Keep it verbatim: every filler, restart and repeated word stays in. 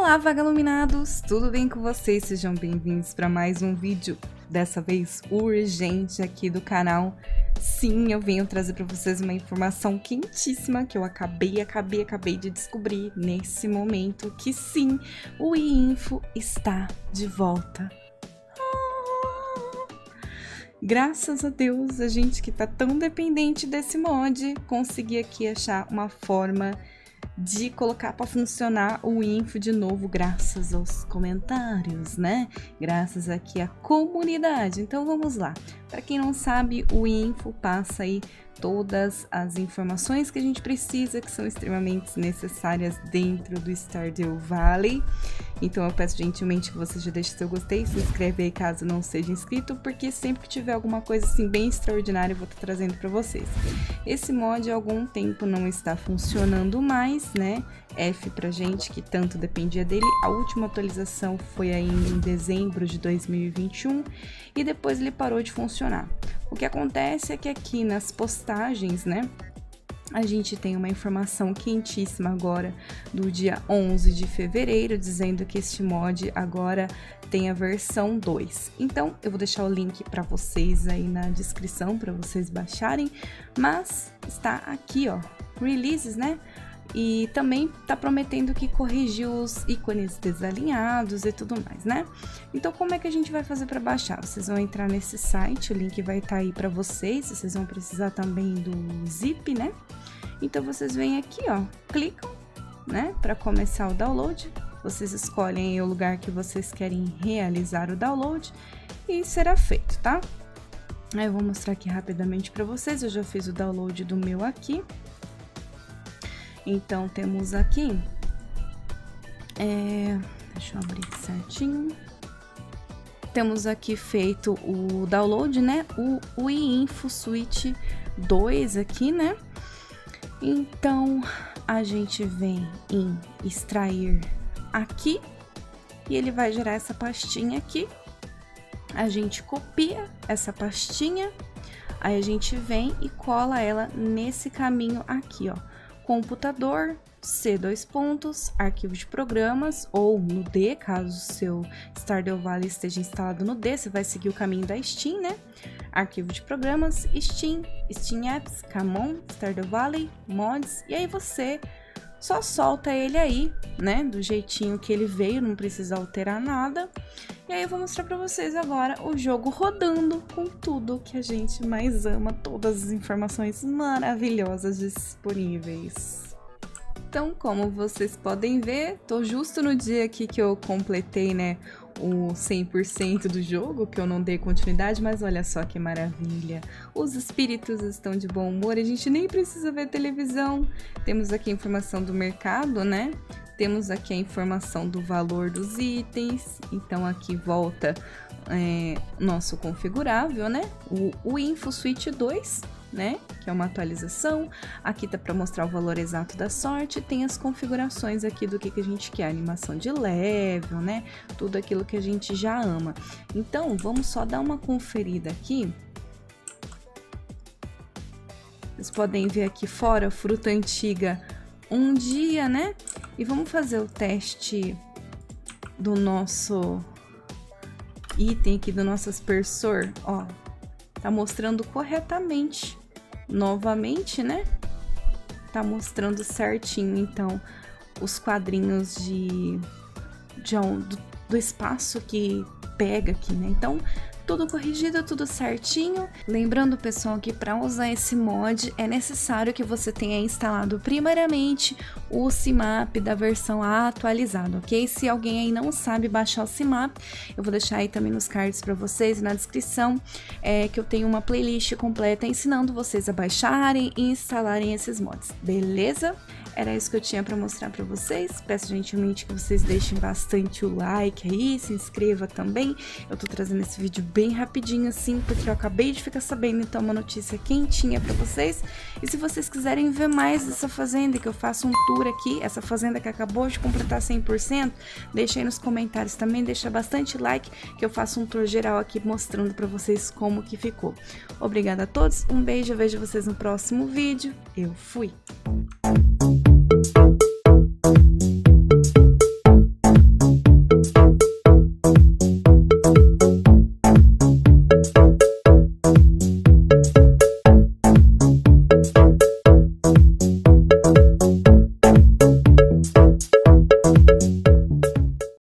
Olá, vagaluminados! Tudo bem com vocês? Sejam bem-vindos para mais um vídeo, dessa vez urgente aqui do canal. Sim, eu venho trazer para vocês uma informação quentíssima que eu acabei, acabei, acabei de descobrir nesse momento, que sim, o i-info está de volta. Graças a Deus, a gente que tá tão dependente desse mod, consegui aqui achar uma forma de colocar para funcionar o info de novo, graças aos comentários, né? Graças aqui à comunidade. Então vamos lá. Para quem não sabe, o info passa aí todas as informações que a gente precisa, que são extremamente necessárias dentro do Stardew Valley. Então eu peço gentilmente que você já deixe seu gostei, se inscreve aí caso não seja inscrito, porque sempre que tiver alguma coisa assim bem extraordinária eu vou estar trazendo para vocês. Esse mod há algum tempo não está funcionando mais, né? F pra gente que tanto dependia dele. A última atualização foi aí em dezembro de dois mil e vinte e um e depois ele parou de funcionar. O que acontece é que aqui nas postagens, né, a gente tem uma informação quentíssima agora do dia onze de fevereiro, dizendo que este mod agora tem a versão dois. Então, eu vou deixar o link para vocês aí na descrição, para vocês baixarem, mas está aqui, ó, releases, né? E também tá prometendo que corrigiu os ícones desalinhados e tudo mais, né? Então, como é que a gente vai fazer para baixar? Vocês vão entrar nesse site, o link vai estar aí para vocês, vocês vão precisar também do zip, né? Então, vocês vêm aqui, ó, clicam, né, para começar o download. Vocês escolhem o lugar que vocês querem realizar o download e será feito, tá? Aí eu vou mostrar aqui rapidamente para vocês, eu já fiz o download do meu aqui. Então, temos aqui, é, deixa eu abrir certinho, temos aqui feito o download, né, o, o i-info Suite dois aqui, né, então a gente vem em extrair aqui e ele vai gerar essa pastinha aqui, a gente copia essa pastinha, aí a gente vem e cola ela nesse caminho aqui, ó. Computador, C dois pontos, arquivo de programas, ou no D, caso o seu Stardew Valley esteja instalado no D, você vai seguir o caminho da Steam, né? Arquivo de programas, Steam, Steam Apps, Camon, Stardew Valley, Mods, e aí você só solta ele aí, né? Do jeitinho que ele veio, não precisa alterar nada. E aí eu vou mostrar pra vocês agora o jogo rodando com tudo que a gente mais ama, todas as informações maravilhosas disponíveis. Então, como vocês podem ver, tô justo no dia aqui que eu completei, né, o cem por cento do jogo, que eu não dei continuidade, mas olha só que maravilha. Os espíritos estão de bom humor, a gente nem precisa ver televisão. Temos aqui a informação do mercado, né? Temos aqui a informação do valor dos itens, então aqui volta é, nosso configurável, né? O, o Info Suite dois, né? Que é uma atualização. Aqui tá para mostrar o valor exato da sorte. Tem as configurações aqui do que, que a gente quer, animação de level, né? Tudo aquilo que a gente já ama. Então, vamos só dar uma conferida aqui. Vocês podem ver aqui fora, fruta antiga, um dia, né? E vamos fazer o teste do nosso item aqui, do nosso aspersor, ó. Tá mostrando corretamente, novamente, né? Tá mostrando certinho, então, os quadrinhos de, de do, do espaço que pega aqui, né? Então, tudo corrigido, tudo certinho. Lembrando, pessoal, que para usar esse mod é necessário que você tenha instalado primeiramente o CMAP da versão atualizada, ok? Se alguém aí não sabe baixar o CMAP, eu vou deixar aí também nos cards para vocês, na descrição, é, que eu tenho uma playlist completa ensinando vocês a baixarem e instalarem esses mods, beleza? Era isso que eu tinha para mostrar para vocês. Peço gentilmente que vocês deixem bastante o like aí, se inscreva também. Eu tô trazendo esse vídeo bem rapidinho assim, porque eu acabei de ficar sabendo, então uma notícia quentinha para vocês. E se vocês quiserem ver mais dessa fazenda, que eu faço um tour aqui, essa fazenda que acabou de completar cem por cento, deixa aí nos comentários também, deixa bastante like, que eu faço um tour geral aqui mostrando para vocês como que ficou. Obrigada a todos, um beijo, eu vejo vocês no próximo vídeo. Eu fui!